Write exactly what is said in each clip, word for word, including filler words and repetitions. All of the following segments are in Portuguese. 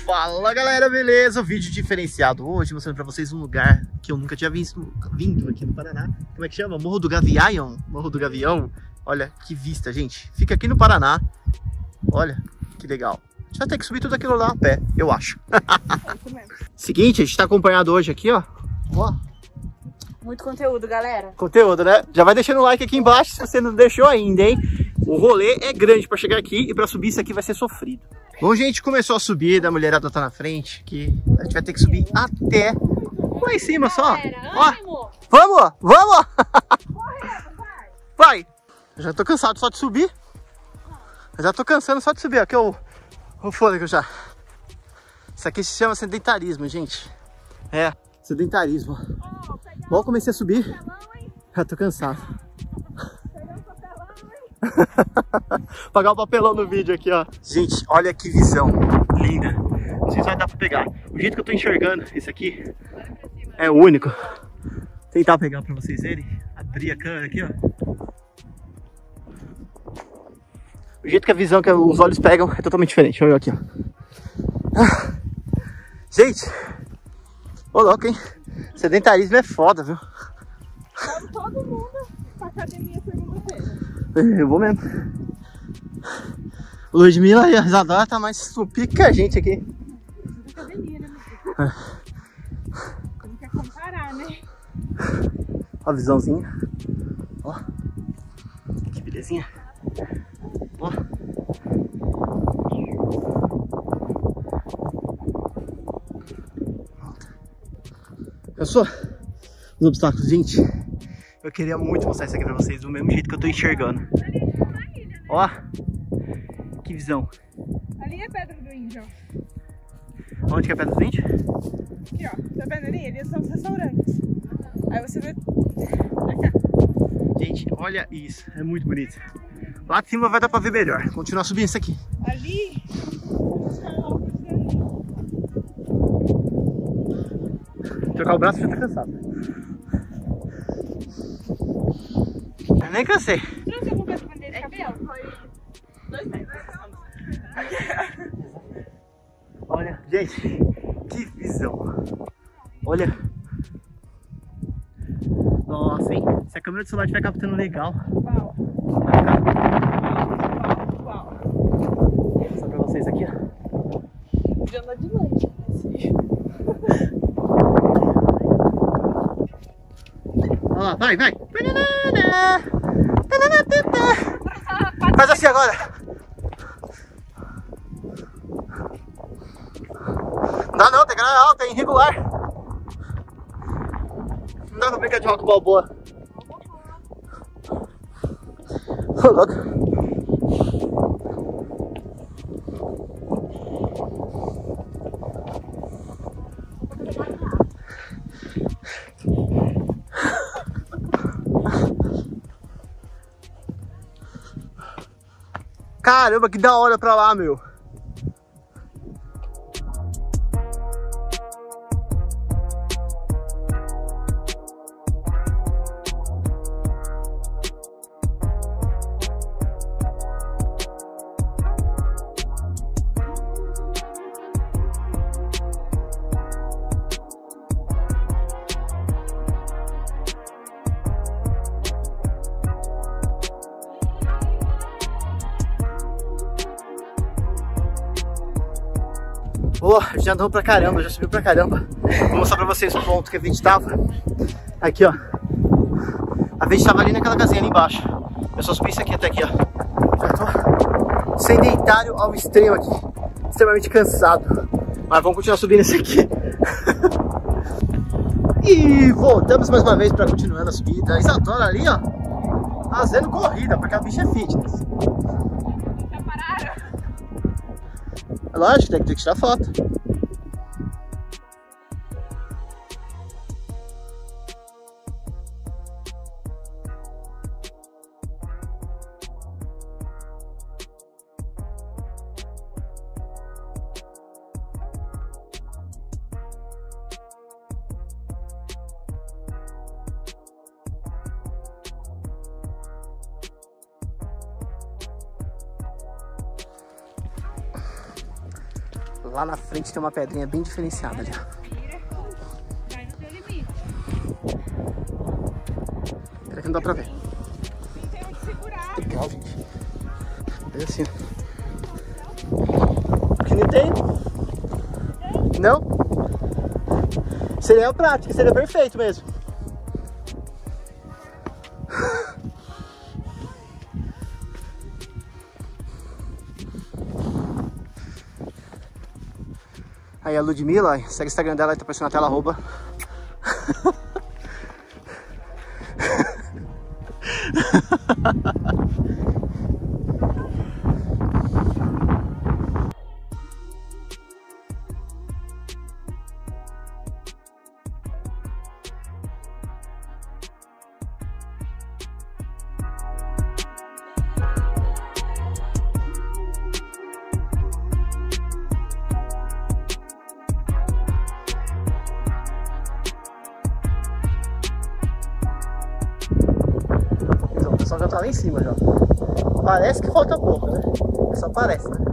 Fala galera, beleza? Vídeo diferenciado hoje, mostrando pra vocês um lugar que eu nunca tinha visto, vindo aqui no Paraná. Como é que chama? Morro do Gavião? Morro do Gavião. Olha que vista, gente. Fica aqui no Paraná. Olha que legal. A gente vai ter que subir tudo aquilo lá a pé, eu acho. Seguinte, a gente tá acompanhado hoje aqui, ó. Ó. Muito conteúdo, galera. Conteúdo, né? Já vai deixando o like aqui embaixo se você não deixou ainda, hein? O rolê é grande pra chegar aqui e pra subir isso aqui vai ser sofrido. Bom, gente, começou a subida, a mulherada tá na frente, que a gente vai ter que subir até lá em cima só. Ó, vamos, vamos! Vai! Eu já tô cansado só de subir. Eu já tô cansando só de subir, aqui o, o fôlego já. Isso aqui se chama sedentarismo, gente. É, sedentarismo. Bom, comecei a subir, já tô cansado. Pagar o papelão no vídeo aqui, ó. Gente, olha que visão linda. Não sei se vai dar pra pegar. O jeito que eu tô enxergando isso aqui é único. Vou tentar pegar pra vocês verem. Abrir a câmera aqui, ó. O jeito que a visão que os olhos pegam é totalmente diferente. Olha aqui, ó. Ah. Gente, ô louco, hein? Sedentarismo é foda, viu? Vamos todo mundo pra academia segunda-feira. Eu vou mesmo. O Ludmilla e a Isadora tá mais pique que a gente aqui. Academia, né, meu filho? Não quer comparar, né? Ó a visãozinha. Ó. Que belezinha. Ó. Cansou? Os obstáculos, gente. Eu queria muito mostrar isso aqui pra vocês do mesmo jeito que eu tô enxergando. Ó, que visão. Ali é Pedra do Índio. Onde que é a Pedra do Índio? Aqui, ó. Tá vendo ali? Ali são os restaurantes. Aí você vê pra cá. Gente, olha isso. É muito bonito. Lá de cima vai dar pra ver melhor. Vou continuar subindo isso aqui. Ali. Trocar o braço já tá cansado. Eu nem cansei. Trouxe alguma coisa pra vender de cabelo? Foi dois metros. Olha, gente, que visão. Olha. Nossa, hein? Se a câmera do celular estiver captando legal. Uau. Uau. Vou mostrar pra vocês aqui, ó. Já anda de lanche, né? Olha lá, vai, vai. Faz assim agora. Não dá não, tem que ir alta, é irregular. Não dá pra brincar de rock balboa. Ô, louco. Caramba, que da hora pra lá, meu. Oh, já andou pra caramba, já subiu pra caramba. Vou mostrar pra vocês o ponto que a gente tava. Aqui, ó. A gente tava ali naquela casinha ali embaixo. Eu só subi isso aqui até aqui, ó. Já tô sedentário ao extremo aqui. Extremamente cansado. Mas vamos continuar subindo esse aqui. E voltamos mais uma vez pra continuar a subida. A Isadora ali, ó, fazendo corrida, porque a bicha é fitness. Já pararam? É lógico, tem que tirar foto. Lá na frente tem uma pedrinha bem diferenciada ali. Vai no teu limite. Pera que não dá pra ver. Não tem onde segurar. Legal, gente. É assim. Aqui não tem? Não? Seria prático, seria perfeito mesmo. Aí a Ludmilla, ó, segue o Instagram dela, tá aparecendo na tela, arroba. O pessoal já tá lá em cima já. Parece que falta pouco, né? Só parece, né?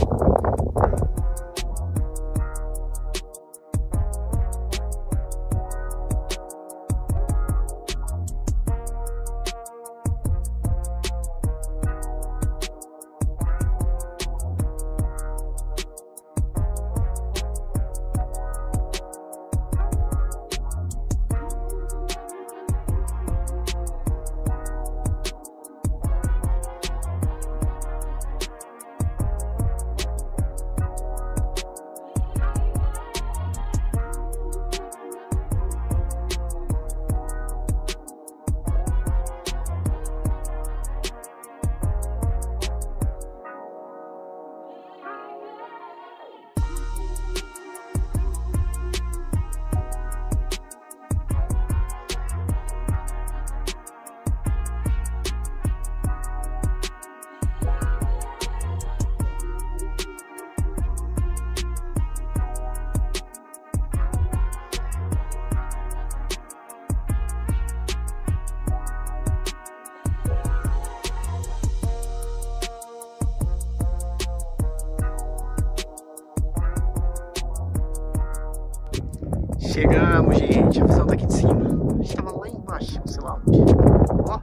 Chegamos, gente. A visão tá aqui de cima. A gente tava lá embaixo, sei lá onde. Ó.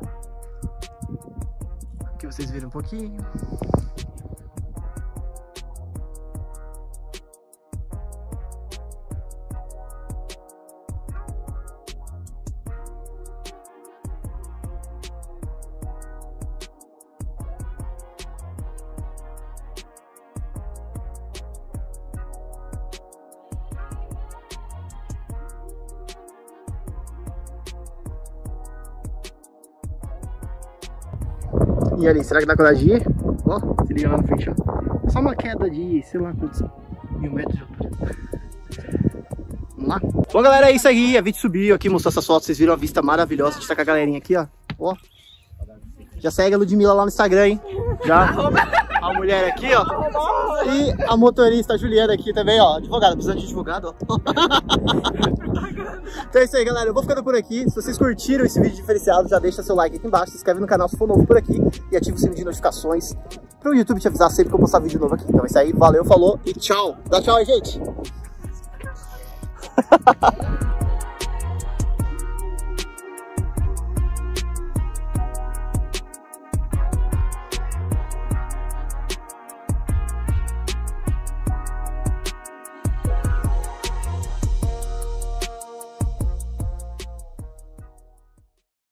Aqui vocês viram um pouquinho. E ali, será que dá coragem de ir? Ó, se liga lá na frente, ó. Só uma queda de, sei lá quantos mil metros de altura. Vamos lá? Bom, galera, é isso aí. A gente subiu aqui, mostrou essas fotos. Vocês viram a vista maravilhosa. A gente tá com a galerinha aqui, ó. Ó. Já segue a Ludmilla lá no Instagram, hein? Já. A mulher aqui, ó. E a motorista a Juliana aqui também, ó. Advogada, precisando de advogado, ó. Então é isso aí, galera. Eu vou ficando por aqui. Se vocês curtiram esse vídeo diferenciado, já deixa seu like aqui embaixo. Se inscreve no canal se for novo por aqui. E ativa o sininho de notificações para o YouTube te avisar sempre que eu postar vídeo novo aqui. Então é isso aí. Valeu, falou e tchau. Dá tchau aí, gente.